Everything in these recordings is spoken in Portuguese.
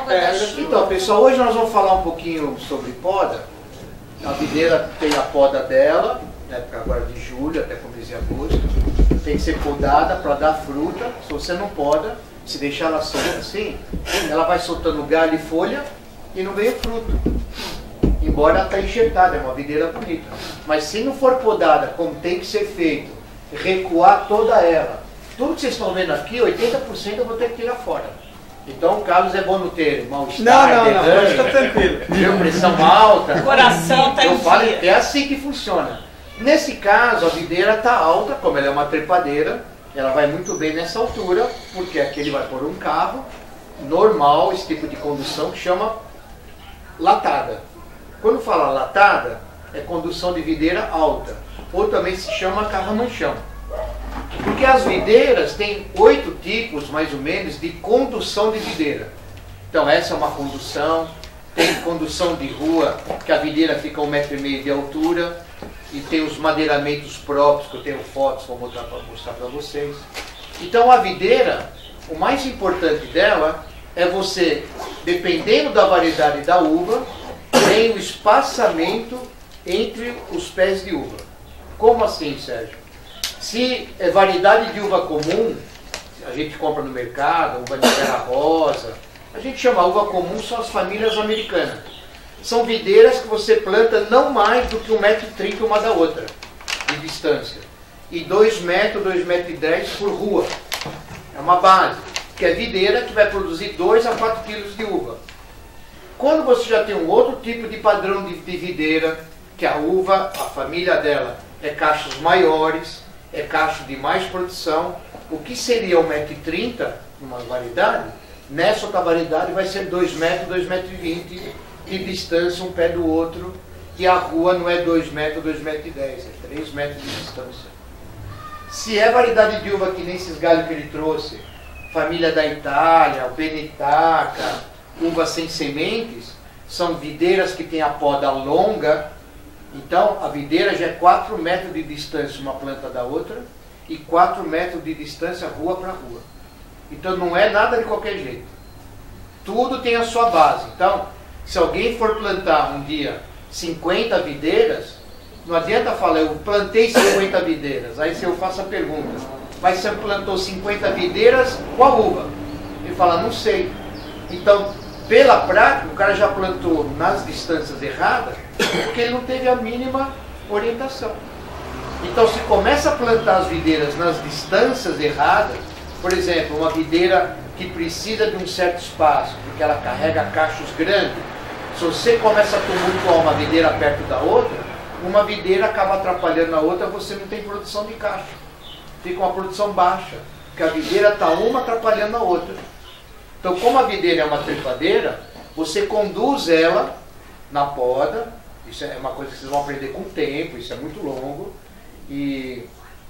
Então, pessoal, hoje nós vamos falar um pouquinho sobre poda. A videira tem a poda dela, na época agora de julho até começo de agosto. Tem que ser podada para dar fruta. Se você não poda, se deixar ela solta assim, ela vai soltando galho e folha e não veio fruto. Embora ela está enxertada, é uma videira bonita. Mas se não for podada como tem que ser feito, recuar toda ela, tudo que vocês estão vendo aqui, 80% eu vou ter que tirar fora. Então o Carlos é bom no ter mal-estar, não, está tranquilo. Pressão alta. O coração está em dia. É assim que funciona. Nesse caso, a videira está alta, como ela é uma trepadeira, ela vai muito bem nessa altura, porque aqui ele vai pôr um carro normal, esse tipo de condução que chama latada. Quando fala latada, é condução de videira alta, ou também se chama carramanchão. Porque as videiras têm 8 tipos, mais ou menos, de condução de videira. Então essa é uma condução, tem condução de rua, que a videira fica a 1,5 metro de altura, e tem os madeiramentos próprios, que eu tenho fotos, vou mostrar para vocês. Então a videira, o mais importante dela é você, dependendo da variedade da uva, tem o espaçamento entre os pés de uva. Como assim, Sérgio? Se é variedade de uva comum, a gente compra no mercado, uva de terra rosa, a gente chama uva comum, são as famílias americanas. São videiras que você planta não mais do que 1,30 m uma da outra, de distância. E 2 metros, 2,10 m por rua. É uma base, que é videira que vai produzir 2 a 4 quilos de uva. Quando você já tem um outro tipo de padrão de videira, que a uva, a família dela, é cachos maiores, é cacho de mais produção, o que seria 1,30 m numa variedade, nessa outra variedade vai ser 2 metros, 2,20 m de distância um pé do outro, e a rua não é 2 metros, 2,10 m, é 3 metros de distância. Se é variedade de uva que nem esses galhos que ele trouxe, família da Itália, o Benetaca, uva sem sementes, são videiras que têm a poda longa. Então a videira já é 4 metros de distância uma planta da outra e 4 metros de distância rua para rua. Então não é nada de qualquer jeito. Tudo tem a sua base. Então, se alguém for plantar um dia 50 videiras, não adianta falar, eu plantei 50 videiras. Aí se eu faço a pergunta, mas você plantou 50 videiras, qual uva? Ele fala, não sei. Então, pela prática, o cara já plantou nas distâncias erradas, porque ele não teve a mínima orientação. Então, se começa a plantar as videiras nas distâncias erradas, por exemplo, uma videira que precisa de um certo espaço, porque ela carrega cachos grandes, se você começa a tumultuar uma videira perto da outra, uma videira acaba atrapalhando a outra, você não tem produção de cacho. Fica uma produção baixa, porque a videira está uma atrapalhando a outra. Então, como a videira é uma trepadeira, você conduz ela na poda. Isso é uma coisa que vocês vão aprender com o tempo, isso é muito longo. E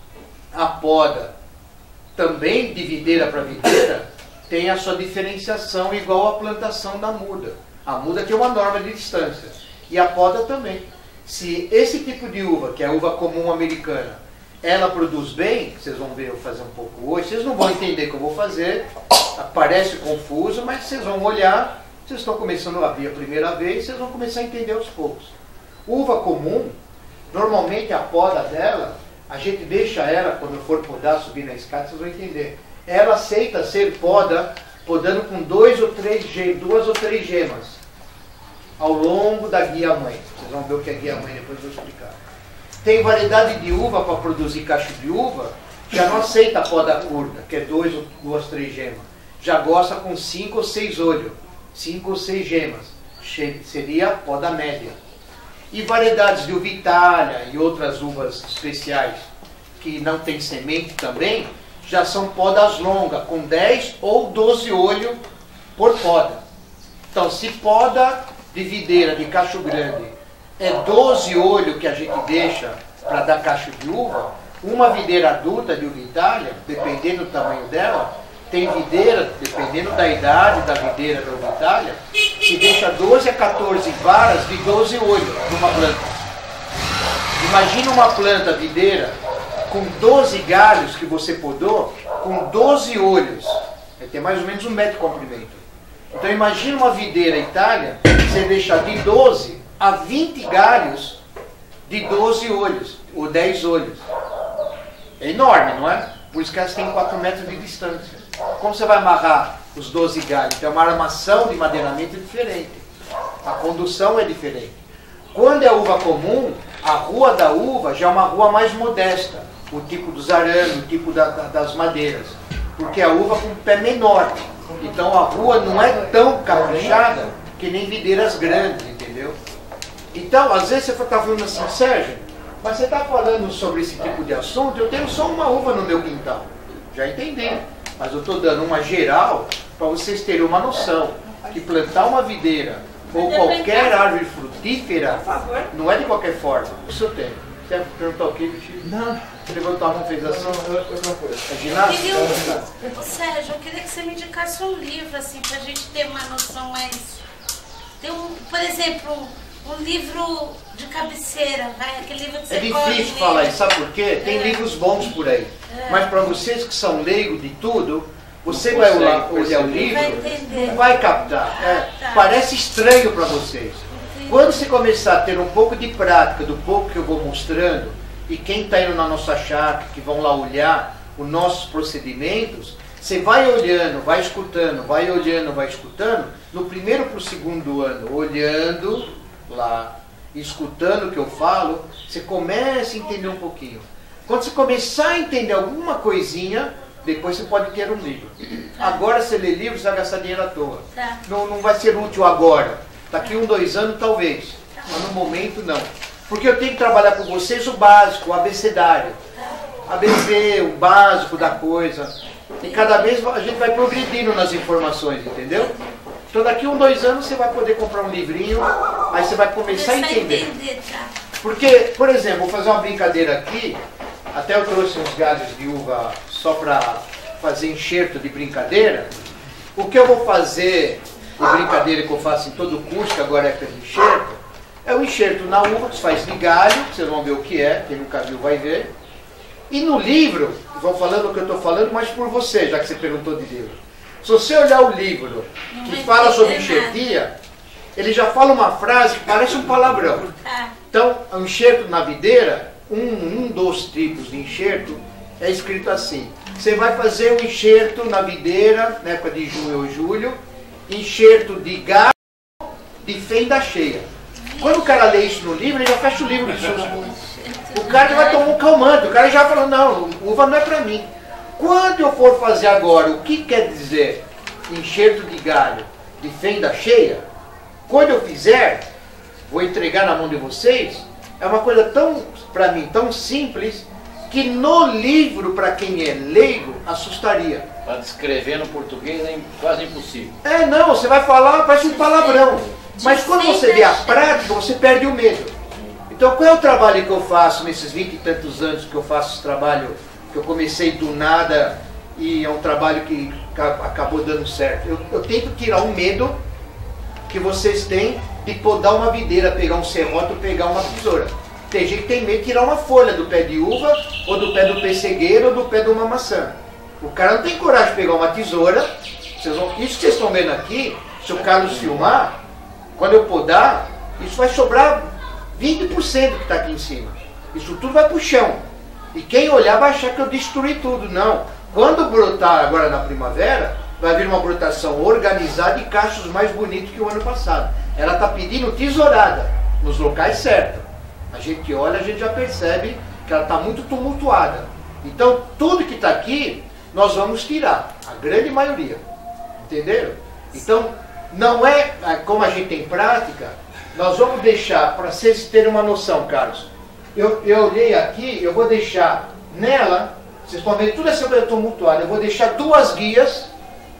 a poda, também de videira para videira, tem a sua diferenciação igual a plantação da muda. A muda tem uma norma de distância. E a poda também. Se esse tipo de uva, que é a uva comum americana, ela produz bem, vocês vão ver eu fazer um pouco hoje, vocês não vão entender o que eu vou fazer, parece confuso, mas vocês vão olhar, vocês estão começando a ver a primeira vez, vocês vão começar a entender aos poucos. Uva comum, normalmente a poda dela, a gente deixa ela, quando for podar, subir na escada, vocês vão entender. Ela aceita ser podando com 2 ou 3 gemas ao longo da guia-mãe. Vocês vão ver o que é guia-mãe, depois eu vou explicar. Tem variedade de uva para produzir cacho de uva, já não aceita a poda curta, que é 2 ou 3 gemas. Já gosta com 5 ou 6 olhos, 5 ou 6 gemas. Seria a poda média. E variedades de uva Itália e outras uvas especiais que não tem semente também, já são podas longas, com 10 ou 12 olhos por poda. Então, se poda de videira de cacho grande é 12 olhos que a gente deixa para dar cacho de uva, uma videira adulta de uva Itália, dependendo do tamanho dela, tem videira, dependendo da idade da videira da uva Itália, que deixa 12 a 14 varas de 12 olhos numa planta. Imagina uma planta videira com 12 galhos que você podou, com 12 olhos, vai ter mais ou menos 1 metro de comprimento. Então imagina uma videira Itália, você deixar de 12 a 20 galhos de 12 olhos, ou 10 olhos. É enorme, não é? Por isso que elas têm 4 metros de distância. Como você vai amarrar os 12 galhos? Então uma armação de madeiramento é diferente. A condução é diferente. Quando é uva comum, a rua da uva já é uma rua mais modesta. O tipo dos arames, o tipo das madeiras. Porque a uva com o pé menor. Então a rua não é tão caprichada que nem videiras grandes, entendeu? Então, às vezes você está falando assim, Sérgio, mas você está falando sobre esse tipo de assunto, eu tenho só uma uva no meu quintal. Já entendi. Mas eu estou dando uma geral para vocês terem uma noção. Que plantar uma videira ou qualquer árvore frutífera não é de qualquer forma. Isso eu tenho. Você perguntou o quê, Vitinho? Não. Você levantou a mão e fez assim? Outra coisa. É ginástica? Sérgio, eu queria que você me indicasse um livro, assim, pra gente ter uma noção mais... Tem por exemplo, um livro de cabeceira, vai? Aquele livro que você É difícil falar isso, sabe por quê? Tem livros bons por aí. Mas para vocês que são leigos de tudo, você vai olhar o livro, não vai captar. Parece estranho para vocês. Quando você começar a ter um pouco de prática do pouco que eu vou mostrando, e quem está indo na nossa chácara, que vão lá olhar os nossos procedimentos, você vai olhando, vai escutando, vai olhando, vai escutando, no primeiro para o segundo ano, olhando lá, escutando o que eu falo, você começa a entender um pouquinho. Quando você começar a entender alguma coisinha, depois você pode ter um livro. Agora você lê livro, você vai gastar dinheiro à toa. Não vai ser útil agora. Daqui 1, 2 anos talvez, mas no momento não. Porque eu tenho que trabalhar com vocês o básico, o abecedário. ABC, o básico da coisa. E cada vez a gente vai progredindo nas informações, entendeu? Então daqui 1, 2 anos você vai poder comprar um livrinho, aí você vai começar a entender. Porque, por exemplo, vou fazer uma brincadeira aqui, até eu trouxe uns galhos de uva só para fazer enxerto de brincadeira. O que eu vou fazer de brincadeira que eu faço em todo o curso, que agora é pelo enxerto, é o enxerto na uva, que se faz de galho, vocês vão ver o que é, quem nunca viu vai ver. E no livro, vou falando o que eu estou falando, mas por você, já que você perguntou de livro. Se você olhar o livro que fala sobre enxertia, ele já fala uma frase que parece um palavrão. Então, o enxerto na videira, um dos tipos de enxerto, é escrito assim. Você vai fazer o enxerto na videira, na época de junho ou julho, enxerto de galho de fenda cheia. Quando o cara lê isso no livro, ele já fecha o livro de susto. O cara vai tomar um calmante, o cara já falou, não, uva não é para mim. Quando eu for fazer agora, o que quer dizer enxerto de galho de fenda cheia, quando eu fizer, vou entregar na mão de vocês, é uma coisa tão, para mim, tão simples, que no livro, para quem é leigo, assustaria. Para descrever no português é quase impossível. Não, você vai falar, parece um palavrão. Mas quando você vê a prática, você perde o medo. Então qual é o trabalho que eu faço nesses 20 e tantos anos que eu faço esse trabalho, que eu comecei do nada e é um trabalho que acabou dando certo? Eu tento tirar um medo que vocês têm de podar uma videira, pegar um serrote ou pegar uma tesoura. Tem gente que tem medo de tirar uma folha do pé de uva, ou do pé do pessegueiro, ou do pé de uma maçã. O cara não tem coragem de pegar uma tesoura. Isso que vocês estão vendo aqui, se o Carlos filmar, quando eu podar, isso vai sobrar 20% que está aqui em cima. Isso tudo vai para o chão. E quem olhar vai achar que eu destruí tudo. Não. Quando brotar agora na primavera, vai vir uma brotação organizada e cachos mais bonitos que o ano passado. Ela está pedindo tesourada nos locais certos. A gente olha, a gente já percebe que ela está muito tumultuada. Então, tudo que está aqui, nós vamos tirar. A grande maioria. Entenderam? Então, não é como a gente tem prática, nós vamos deixar, para vocês terem uma noção, Carlos. Eu olhei aqui, eu vou deixar nela, vocês podem ver tudo essa coisa tumultuada, eu vou deixar duas guias,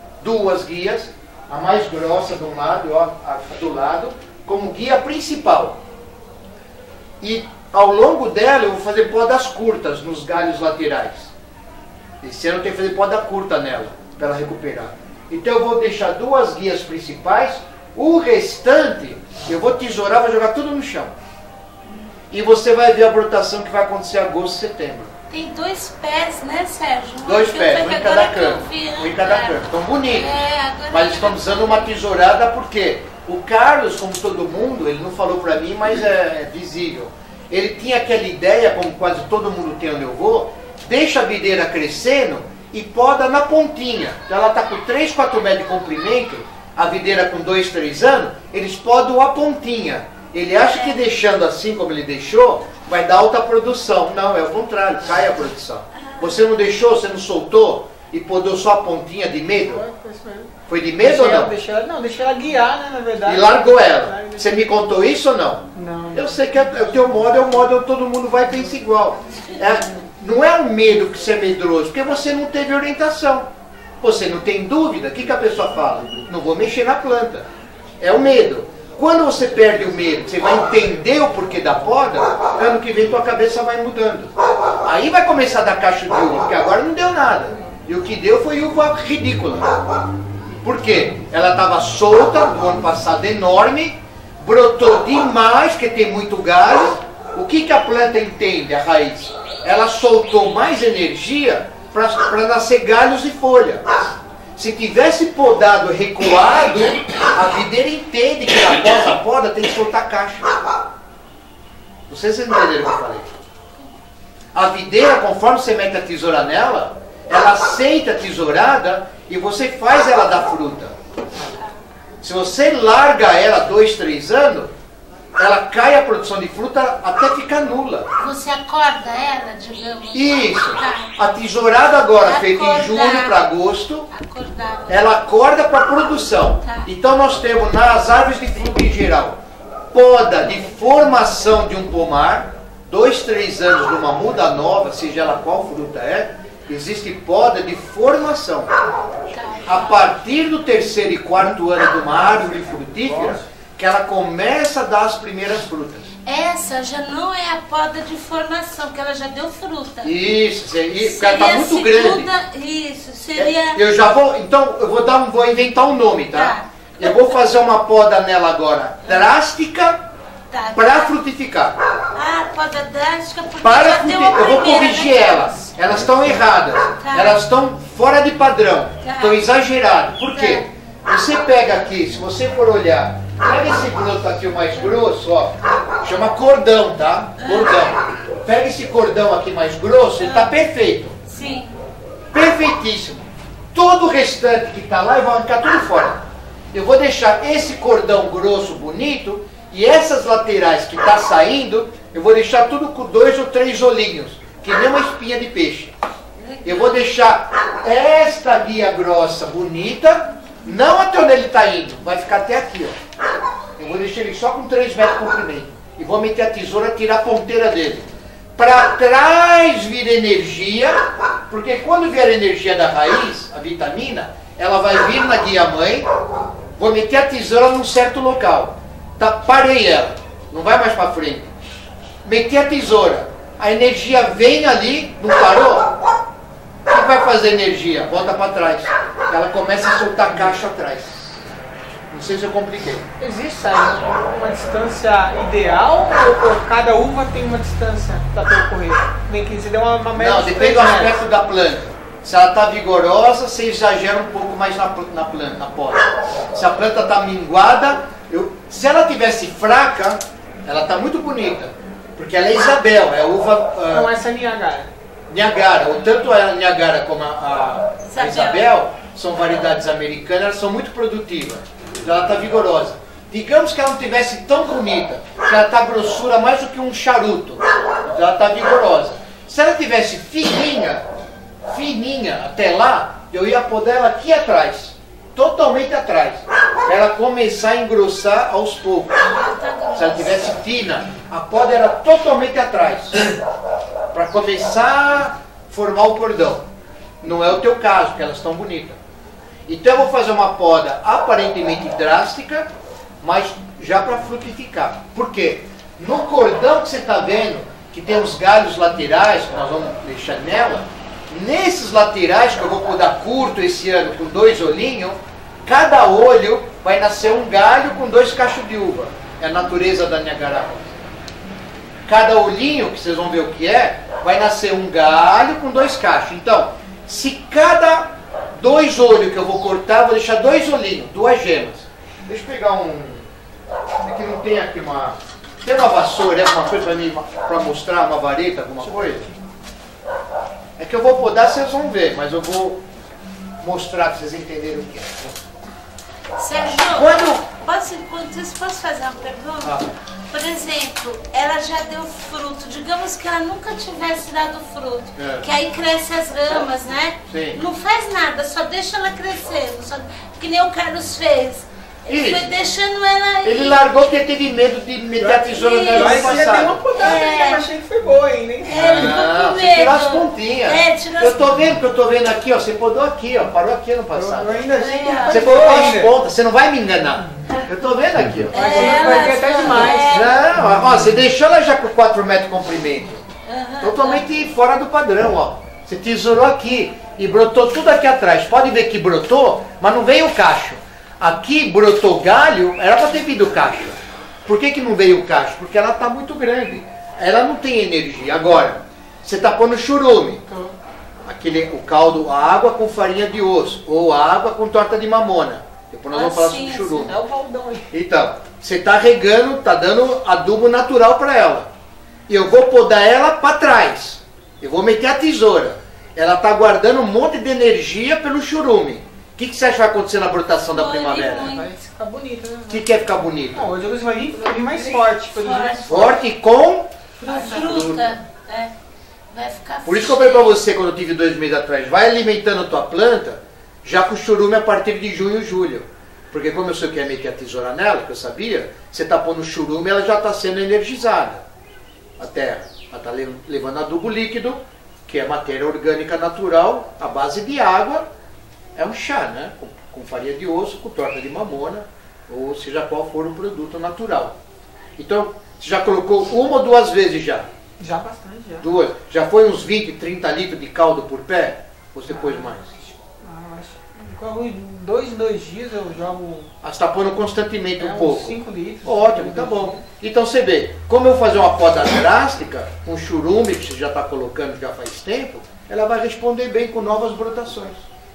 a mais grossa de um lado, ó, a do lado, como guia principal. E ao longo dela eu vou fazer podas curtas nos galhos laterais. Esse ano eu tenho que fazer poda curta nela, para ela recuperar. Então eu vou deixar duas guias principais, o restante eu vou tesourar, vou jogar tudo no chão. E você vai ver a brotação que vai acontecer em agosto e setembro. Tem 2 pés, né, Sérgio? 2 pés, um em cada agora que eu canto. vi, Um em cada canto. Estão bonitos. agora Mas que estamos eu usando uma tesourada porque o Carlos, como todo mundo, ele não falou para mim, mas é visível. Ele tinha aquela ideia, como quase todo mundo tem onde eu vou, deixa a videira crescendo e poda na pontinha. Então ela está com 3, 4 metros de comprimento, a videira com 2, 3 anos, eles podam a pontinha. Ele acha que deixando assim como ele deixou, vai dar alta produção. Não, é o contrário, cai a produção. Você não deixou, você não soltou e podou só a pontinha de medo? Foi de medo ou não? Deixei ela guiar, né, na verdade. E largou ela. Você me contou isso ou não? Não. Eu sei que o teu modo é o modo onde todo mundo vai e pensa igual. Não é um medo que você é medroso, porque você não teve orientação. Você não tem dúvida, o que a pessoa fala? Não vou mexer na planta. É o medo. Quando você perde o medo, você vai entender o porquê da poda, ano que vem tua cabeça vai mudando. Aí vai começar a dar cacho de uva, porque agora não deu nada. E o que deu foi uva ridícula. Por quê? Ela estava solta, no ano passado enorme, brotou demais, porque tem muito galho. O que a planta entende, a raiz? Ela soltou mais energia para nascer galhos e folha. Se tivesse podado recuado, a videira entende que após a poda tem que soltar caixa. Não sei se vocês entenderam o que eu falei. A videira, conforme você mete a tesoura nela, ela aceita a tesourada e você faz ela dar fruta. Se você larga ela 2, 3 anos, ela cai a produção de fruta até ficar nula. Você acorda ela, digamos? Isso. Tá. A tesourada agora, feita em Acordar. julho para agosto, Acordava. ela acorda para a produção. Tá. Então nós temos nas árvores de fruta em geral, poda de formação de um pomar, 2, 3 anos numa muda nova, seja ela qual fruta é, existe poda de formação. A partir do 3º e 4º ano de uma árvore frutífera, que ela começa a dar as primeiras frutas. Essa já não é a poda de formação, que ela já deu fruta. Isso, porque ela Seria está muito grande. Isso, seria... Eu já vou, então eu vou inventar um nome, tá? Tá. Eu vou fazer uma poda nela agora drástica Tá. para frutificar. Ah, poda drástica, porque Para já deu a eu vou primeira, corrigir né? elas. Elas estão erradas. Tá. Elas estão fora de padrão. Tá. Estão exageradas. Por quê? Você pega aqui, se você for olhar, pega esse broto aqui o mais grosso, ó. Chama cordão, tá? Cordão. Pega esse cordão aqui mais grosso, ele está perfeito. Sim. Perfeitíssimo. Todo o restante que está lá, eu vou arrancar tudo fora. Eu vou deixar esse cordão grosso, bonito, e essas laterais que está saindo, eu vou deixar tudo com 2 ou 3 olhinhos, que nem uma espinha de peixe. Eu vou deixar esta guia grossa, bonita, não até onde ele está indo, vai ficar até aqui, ó. Eu vou deixar ele só com 3 metros de comprimento. E vou meter a tesoura e tirar a ponteira dele. Para trás vir energia, porque quando vier a energia da raiz, a vitamina, ela vai vir na guia mãe, vou meter a tesoura num certo local. Tá, parei ela, não vai mais para frente. Meti a tesoura, a energia vem ali, não parou? O que vai fazer a energia? Volta para trás. Ela começa a soltar caixa atrás. Não sei se eu compliquei. Existe uma distância ideal ou cada uva tem uma distância para percorrer? Nem que você dê uma média. Não, de depende 3 do metros. aspecto da planta. Se ela está vigorosa, você exagera um pouco mais na planta, na poda. Se a planta está minguada, se ela tivesse fraca, ela está muito bonita. Porque ela é Isabel, é a uva... Não, essa é Niagara. Niagara, tanto a Niagara como a Isabel são variedades americanas, elas são muito produtivas. Ela está vigorosa. Digamos que ela não tivesse tão bonita, que ela está grossura mais do que um charuto. Então ela está vigorosa. Se ela tivesse fininha até lá, eu ia podar ela aqui atrás, totalmente atrás, para ela começar a engrossar aos poucos. Se ela tivesse fina, a poda era totalmente atrás, para começar a formar o cordão. Não é o teu caso, porque elas estão bonitas. Então eu vou fazer uma poda aparentemente drástica, mas já para frutificar. Por quê? No cordão que você está vendo, que tem os galhos laterais, que nós vamos deixar nela, nesses laterais que eu vou podar curto esse ano com 2 olhinhos, cada olho vai nascer um galho com 2 cachos de uva. É a natureza da Niagara. cada olhinho, que vocês vão ver o que é, vai nascer um galho com 2 cachos. Então, se cada 2 olhos que eu vou cortar, eu vou deixar 2 olhinhos, 2 gemas. Deixa eu pegar um... É que não tem aqui uma... Tem uma vassoura, alguma coisa para mostrar, uma vareta, alguma coisa? É que eu vou podar, vocês vão ver, mas eu vou mostrar para vocês entenderem o que é. Sérgio, posso fazer uma pergunta? Por exemplo, ela já deu fruto, digamos que ela nunca tivesse dado fruto, que aí cresce as ramas, né? Sim. Não faz nada, só deixa ela crescendo, que nem o Carlos fez. Ele foi deixando ela aí. Ele largou porque teve medo de meter a tesoura na Mas ano você já deu uma passado. podada aí, eu achei que foi boa ainda, hein? Não, você tirou as pontinhas. Tirou Eu tô vendo que eu tô vendo aqui, ó. Você podou aqui, ó. Parou aqui ano passado. Eu ainda achei que Você foi colocou boa as ainda. pontas, você não vai me enganar. Eu tô vendo aqui, ó. Mas vai ter até demais. Não, ó, você deixou ela já com 4 metros de comprimento. Totalmente fora do padrão, ó. Você tesourou aqui e brotou tudo aqui atrás. Pode ver que brotou, mas não veio o cacho. Aqui brotou galho, era para ter vindo o cacho. Por que não veio o cacho? Porque ela está muito grande. Ela não tem energia. Agora, você está pondo churume. O caldo, a água com farinha de osso. Ou a água com torta de mamona. Depois nós vamos falar sobre churume. É o baldão aí. Então, você está regando, está dando adubo natural para ela. E eu vou podar ela para trás. Eu vou meter a tesoura. Ela está guardando um monte de energia pelo churume. O que você acha que vai acontecer na brotação da primavera? Vai ficar bonito, né? O que é ficar bonito? Não, hoje você vai vir mais forte. Forte e com... fruta. Vai ficar Por isso que eu falei para você quando eu tive 2 meses atrás. Vai alimentando a tua planta já com churume a partir de junho e julho. Porque como eu sei que ia meter a tesoura nela, que eu sabia, você está pondo churume, ela já está sendo energizada. A terra. Ela está levando adubo líquido, que é matéria orgânica natural, à base de água. É um chá, né? Com farinha de osso, com torta de mamona, ou seja qual for o produto natural. Então, você já colocou 1 ou 2 vezes já? Já bastante, já. 2. Já foi uns 20, 30 litros de caldo por pé? Ou você pôs mais? Acho 2 em 2 dias eu jogo... Você está pondo constantemente um uns pouco? 5 litros. Ótimo, tá bom. Então você vê, como eu vou fazer uma poda drástica, com churume que você já está colocando já faz tempo, ela vai responder bem com novas brotações.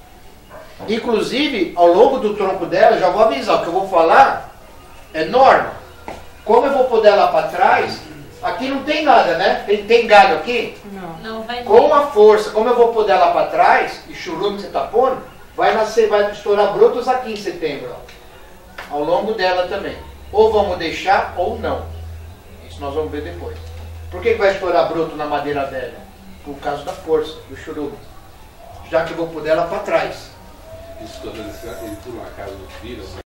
Inclusive, ao longo do tronco dela, já vou avisar, o que eu vou falar é norma. Como eu vou pôr ela para trás, aqui não tem nada, né? Tem galho aqui? Não vai Com a força, como eu vou pôr ela para trás, e churume que você está pondo, vai estourar brotos aqui em setembro, ó, ao longo dela também. Ou vamos deixar ou não. Isso nós vamos ver depois. Por que vai estourar broto na madeira velha? Por causa da força, do churume. Já que eu vou pôr ela para trás. Isso quando ele por uma casa do filho,